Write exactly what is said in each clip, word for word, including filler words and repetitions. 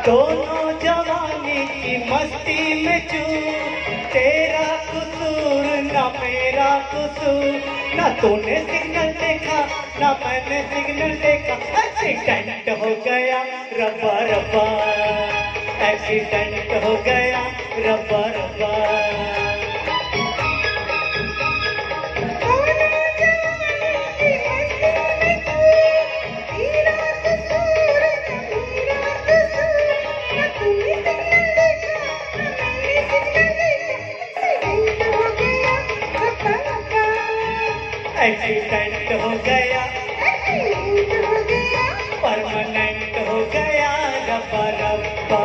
दोनों जवानी की मस्ती में चूर, तेरा कसूर ना मेरा कसूर, ना तूने सिग्नल देखा ना मैंने सिग्नल देखा, एक्सीडेंट हो गया रब्बा रब्बा, एक्सीडेंट हो गया रब्बा रब्बा। एक्सीडेंट हो गया, एक्सीडेंट हो गया, परमानेंट हो गया रब्बा रब्बा।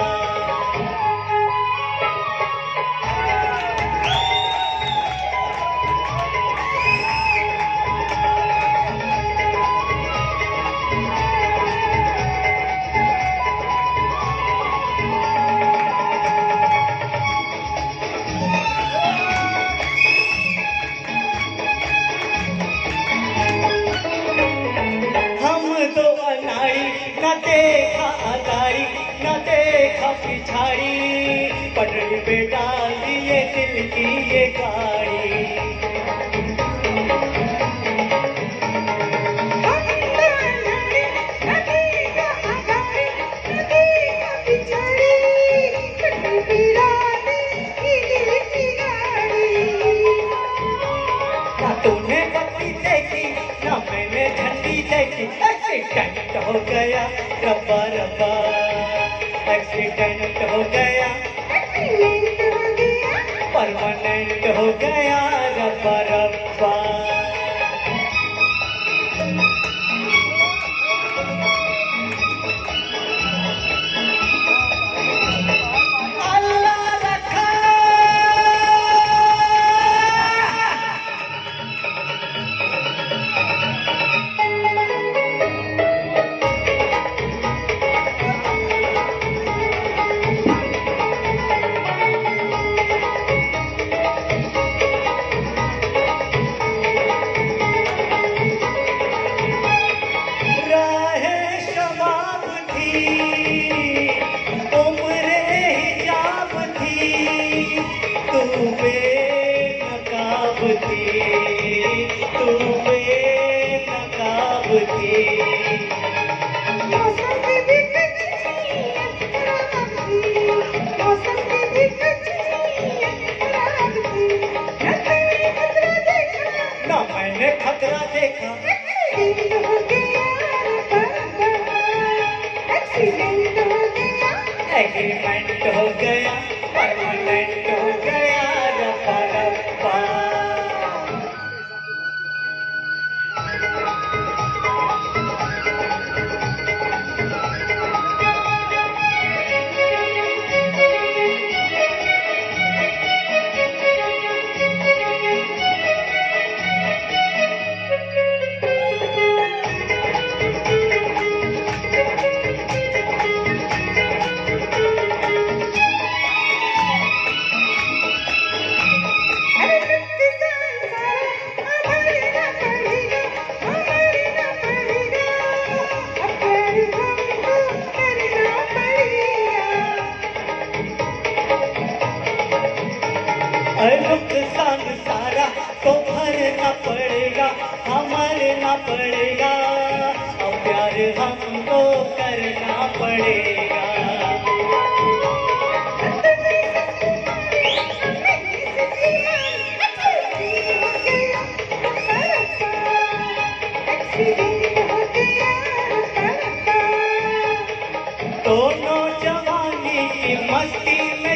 न देखा अगाड़ी न देखा पिछाड़ी, पटरी पे डाल दिए दिल की ये गाड़ी। न देखा अगाड़ी न देखा पिछाड़ी, पटरी पे डाल दी दिल की गाड़ी। ना तूने बत्ती देखी ना मैंने झंडी देखी, एक्सीडेंट हो गया रब्बा रब्बा, एक्सीडेंट हो गया, एक्सीडेंट हो गया, परमानेंट हो गया रब्बा रब्बा। खतरा देखा, एक्सीडेंट हो गया एक्सीडेंट हो गया, एग्रीमेंट हो गया, परमानेंट हो गया रब्बा रब्बा। नुकसान सारा तो भरना पड़ेगा, हमारना पड़ेगा, और प्यार हमको करना पड़ेगा। दोनों जवानी की मस्ती में